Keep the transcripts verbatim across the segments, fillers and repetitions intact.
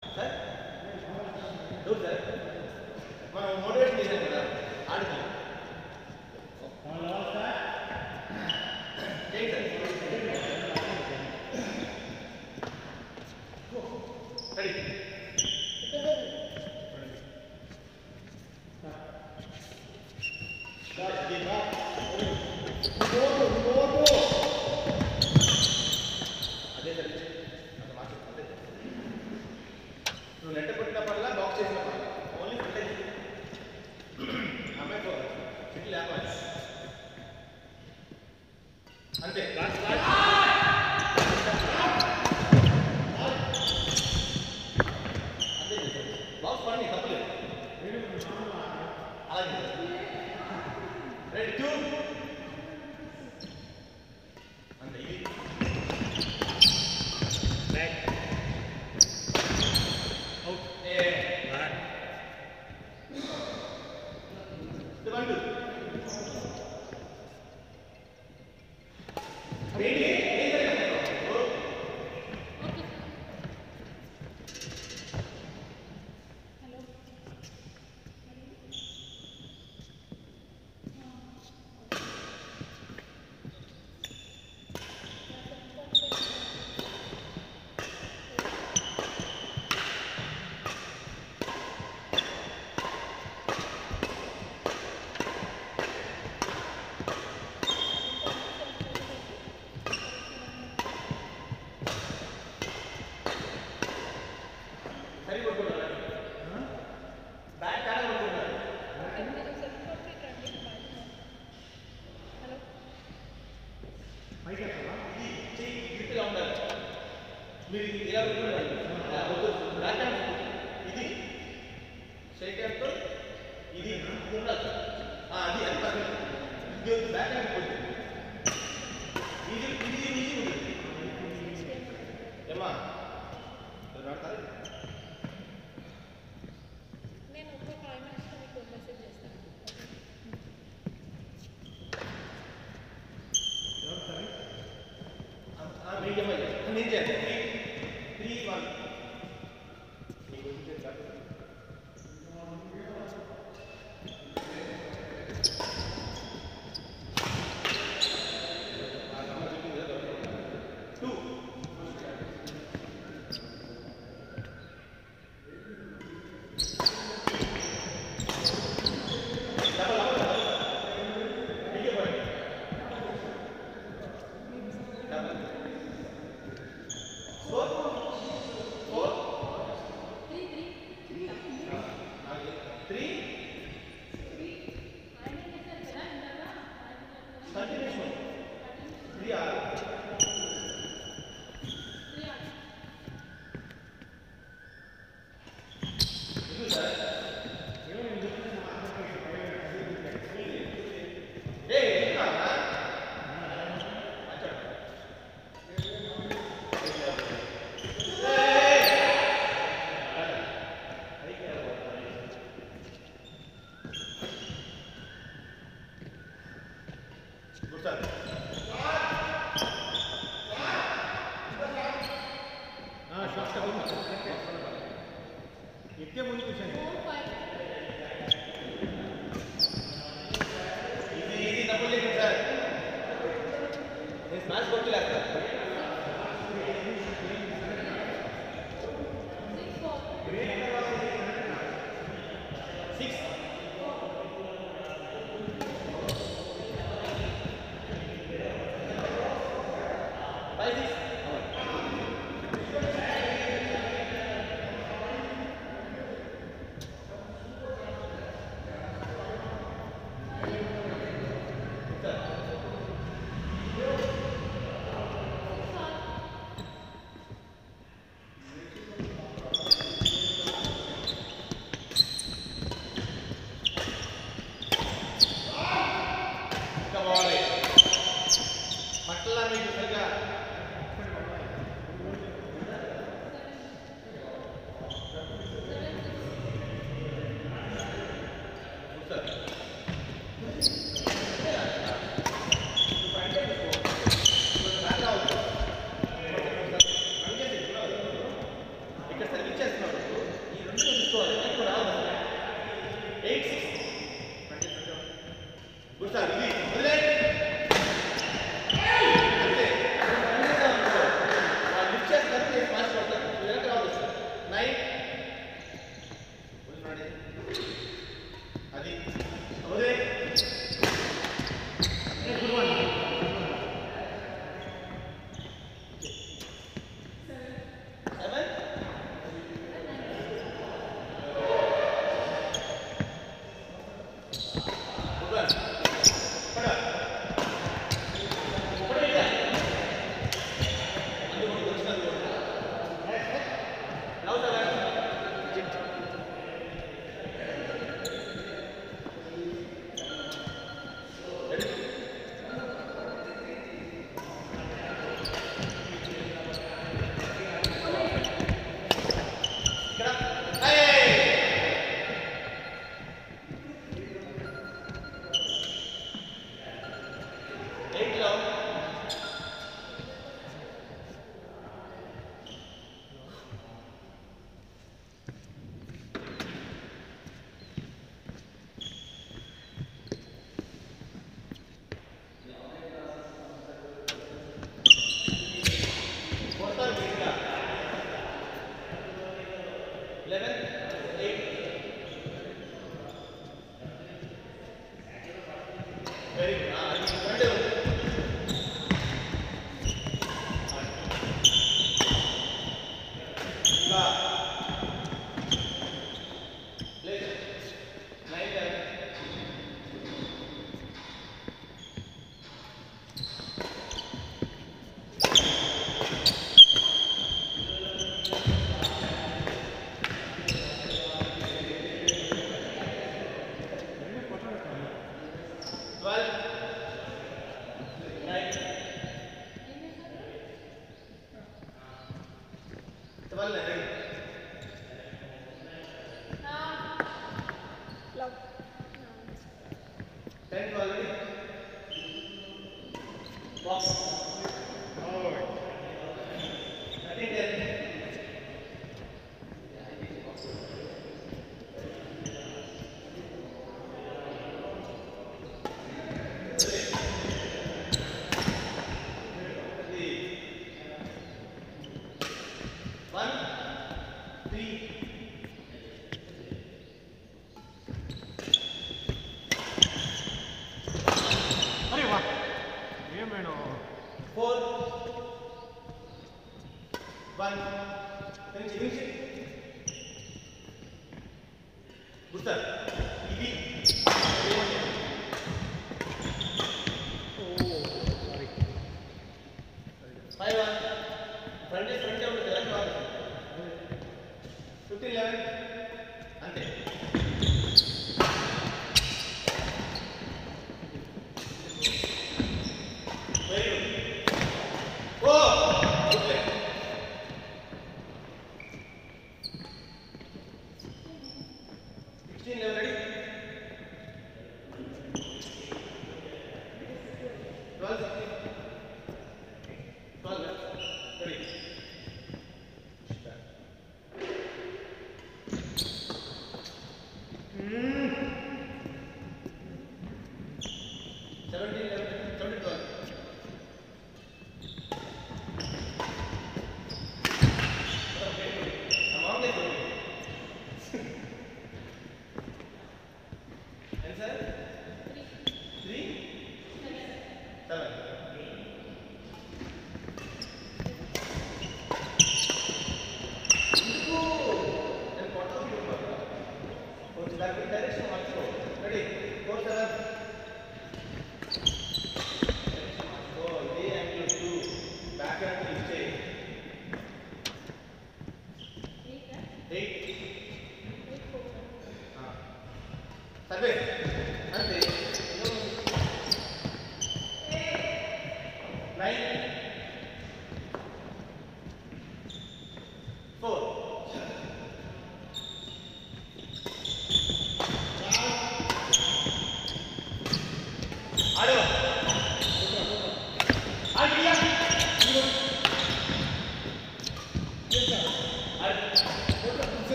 Sir doubt sir మనం motivation చేశాం కదా ఆడికి రెడీ అదే సార్ అంత మార్చి అదే నువ్వు నెట్ట కొట్టినప్పుడల్లా బాక్స్ చేసినప్పుడు ఓన్లీ ఫిట్ అమ్మాయి ఫిట్ లేకపోతే అంతే అంతే బాక్స్ పని తప్పలేదు అలాగే రెడీ టూ అంతే ఇది బ్యాక్ అవుట్ ఏ బ్యాక్ వన్ టూ రెడీ సరి కొట్టుకున్నారు బ్యాక్ కాడ కొట్టుకున్నారు ఇది చెయ్యి గిట్టిగా ఉండాలి మీరు ఇలా కొట్టుకున్నారు బ్యాక్ హ్యాండ్ ఇది షేక్ హ్యాండ్తో ఇది ఉండాలి అది అది ఇది బ్యాక్ హ్యాండ్ కొట్టు ఇది ఇది ఇది ఉంటుంది ఏమా రాడతారు నేను ఒక ఫైవ్ మినిట్స్లో మీకు మెసేజ్ చేస్తాను. మీకు ఏమయ్యా నేను చేస్తాను త్రీ త్రీ వన్ మీకు వచ్చి టూ ఎక్కే ముందు కూర్చోండి ఇది ఇది తప్పు లేదు సార్ నేను స్మాష్ కొట్టలేదు సార్ సిక్స్ ఫైవ్ సిక్స్ తీసుకోవాలి ఎక్కువ రావద్దు ఎయిట్ సిక్స్ గుడ్ సార్ ఇది వదిలే అంతే లిఫ్ట్ చేస్తారు ఫాస్ట్ పడతారు వెనక్కి రావద్దు సార్ నైన్ అది వదిలే గుడ్ వన్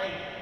రైట్